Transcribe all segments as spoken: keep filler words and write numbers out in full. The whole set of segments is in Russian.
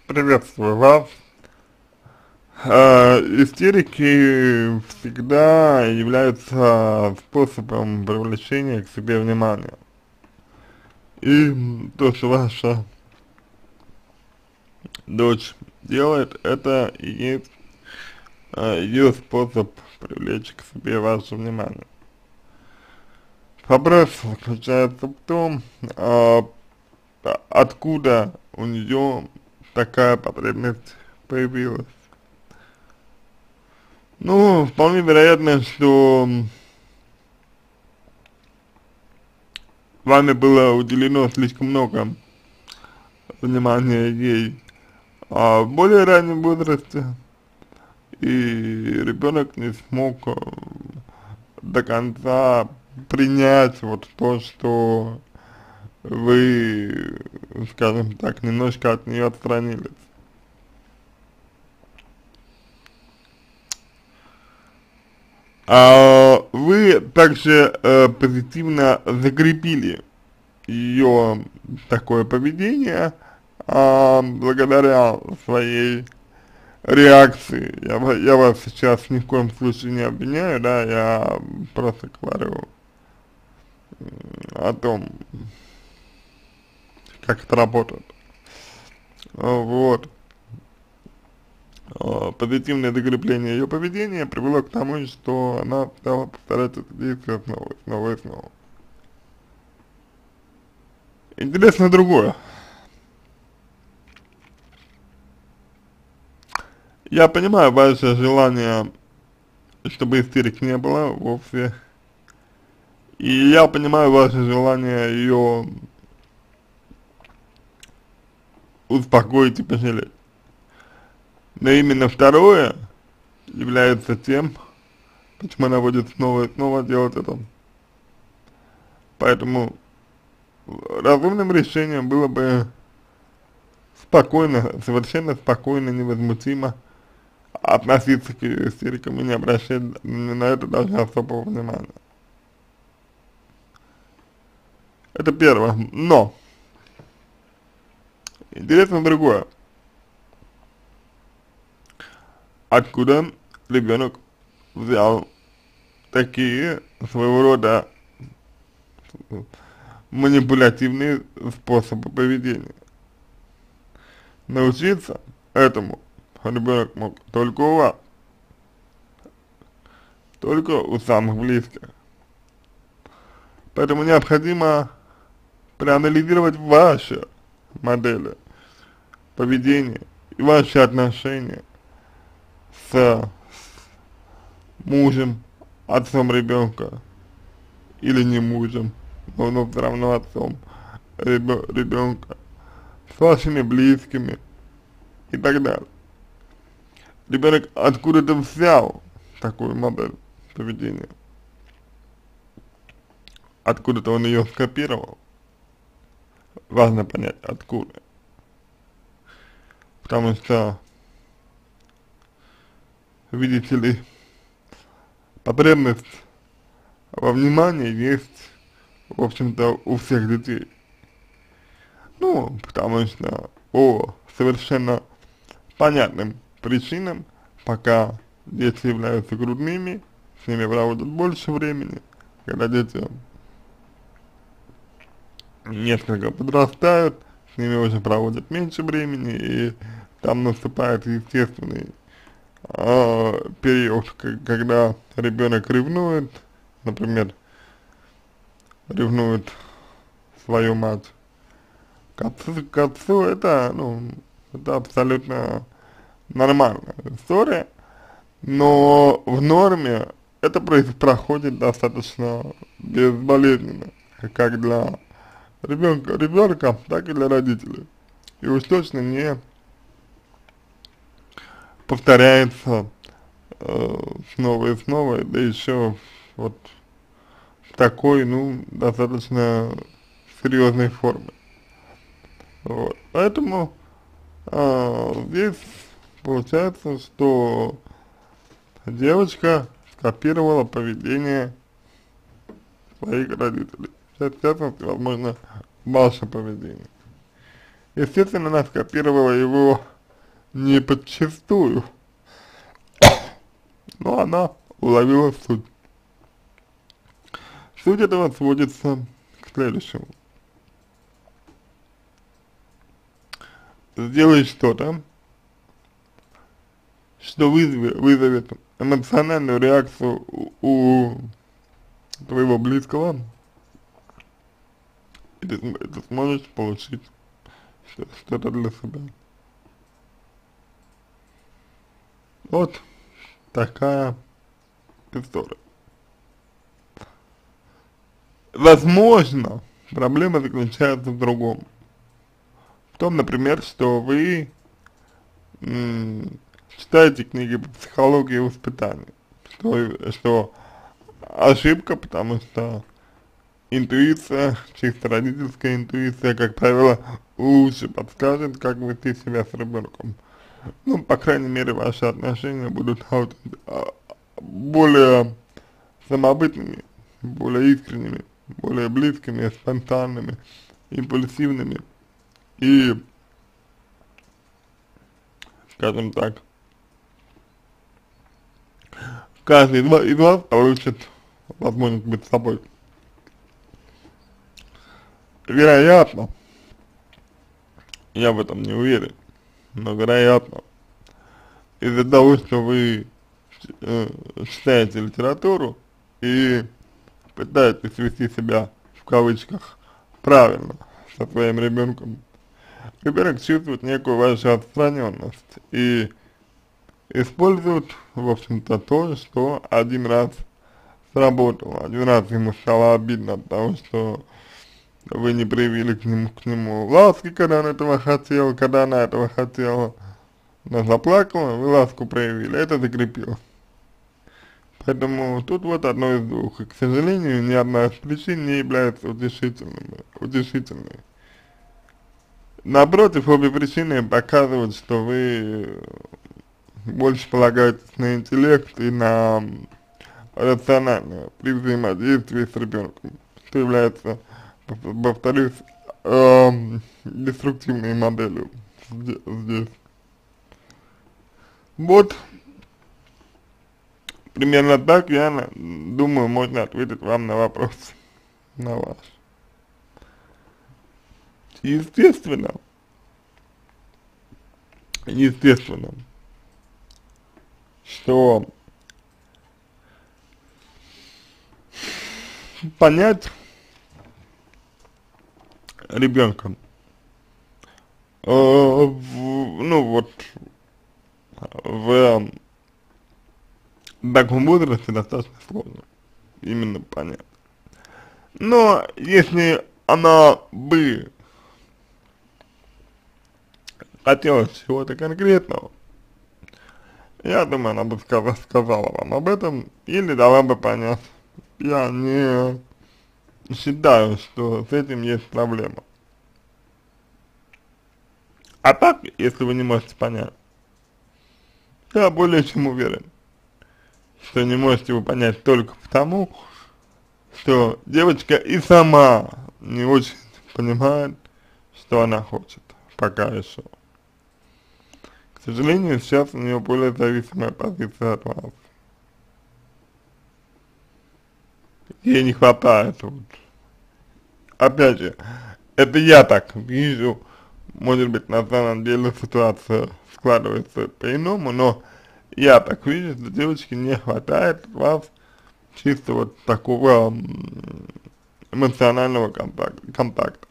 Приветствую вас. Э, истерики всегда являются способом привлечения к себе внимания. И то, что ваша дочь делает, это и есть э, ее способ привлечь к себе ваше внимание. Вопрос заключается в том, э, откуда у нее такая потребность появилась. Ну, вполне вероятно, что вами было уделено слишком много внимания ей а в более раннем возрасте, и ребенок не смог э, до конца принять вот то, что вы, скажем так, немножко от нее отстранились. А вы также э, позитивно закрепили ее такое поведение а, благодаря своей реакции. Я, ва- я вас сейчас ни в коем случае не обвиняю, да, я просто говорю о том, как это работает. А, Вот. А, Позитивное закрепление ее поведения привело к тому, что она стала повторять это действие снова, и снова и снова. Интересно другое. Я понимаю ваше желание, чтобы истерик не было вовсе. И я понимаю ваше желание ее успокоить и пожалеть. Но именно второе является тем, почему она будет снова и снова делать это. Поэтому разумным решением было бы спокойно, совершенно спокойно, невозмутимо относиться к ее истерикам и не обращать на это даже особого внимания. Это первое. Но, интересно другое. Откуда ребенок взял такие своего рода манипулятивные способы поведения? Научиться этому ребенок мог только у вас, только у самых близких. Поэтому необходимо проанализировать ваши модели поведения и ваши отношения с мужем, отцом ребенка или не мужем, но, но все равно отцом ребенка, с вашими близкими и так далее. Ребенок откуда-то взял такую модель поведения, откуда-то он ее скопировал. Важно понять, откуда. Потому что, видите ли, потребность во внимании есть, в общем-то, у всех детей. Ну, потому что по совершенно понятным причинам, пока дети являются грудными, с ними проводят больше времени, когда дети несколько подрастают, с ними уже проводят меньше времени, и там наступает естественный э, период, когда ребенок ревнует, например, ревнует свою мать к отцу, к отцу это, ну, это абсолютно нормальная история, но в норме это происходит достаточно безболезненно, как для ребенка, ребенка, так и для родителей. И уж точно не повторяется э, снова и снова, да еще вот в такой, ну, достаточно серьезной форме. Вот. Поэтому э, здесь получается, что девочка скопировала поведение своих родителей. В частности, возможно, ваше поведение. Естественно, она скопировала его не подчистую, но она уловила суть. Суть этого сводится к следующему. Сделай что-то, что вызовет, вызовет эмоциональную реакцию у, у твоего близкого, и ты, ты сможешь получить что-то для себя. Вот такая история. Возможно, проблема заключается в другом. В том, например, что вы читаете книги по психологии и воспитанию, что, что ошибка, потому что интуиция, чисто родительская интуиция, как правило, лучше подскажет, как вести себя с ребенком. Ну, по крайней мере, ваши отношения будут более самобытными, более искренними, более близкими, спонтанными, импульсивными и, скажем так, каждый из вас, из вас получит возможность быть собой. Вероятно, я в этом не уверен, но вероятно, из-за того, что вы э, читаете литературу и пытаетесь вести себя, в кавычках, правильно со своим ребенком, ребенок чувствует некую вашу отстраненность и использует, в общем-то, то, что один раз сработало, один раз ему стало обидно от того, что вы не проявили к нему, к нему ласки, когда он этого хотел, когда она этого хотела, она заплакала, вы ласку проявили, это закрепилось. Поэтому тут вот одно из двух, и, к сожалению, ни одна из причин не является утешительной. утешительной. Напротив, обе причины показывают, что вы больше полагаетесь на интеллект и на рациональное при взаимодействии с ребенком, что является, повторюсь, э, деструктивной моделью здесь. Вот, примерно так, я думаю, можно ответить вам на вопрос, на ваш. Естественно, естественно, что понять ребенка, э, в, ну вот, в таком возрасте достаточно сложно именно понять. Но если она бы хотела чего-то конкретного, я думаю, она бы сказала, сказала вам об этом или дала бы понять. Я не считаю, что с этим есть проблема. А так, если вы не можете понять, я более чем уверен, что не можете вы понять только потому, что девочка и сама не очень понимает, что она хочет, пока еще. К сожалению, сейчас у нее более зависимая позиция от вас. Ей не хватает вот. Опять же, это я так вижу, может быть, на самом деле ситуация складывается по-иному, но я так вижу, что девочке не хватает от вас чисто вот такого эмоционального контакта. контакта.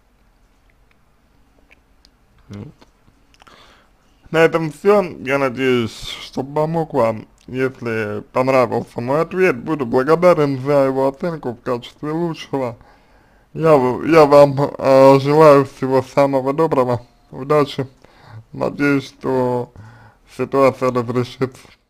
Вот. На этом все. Я надеюсь, что помог вам. Если понравился мой ответ, буду благодарен за его оценку в качестве лучшего. Я, я вам э, желаю всего самого доброго, удачи. Надеюсь, что ситуация разрешится.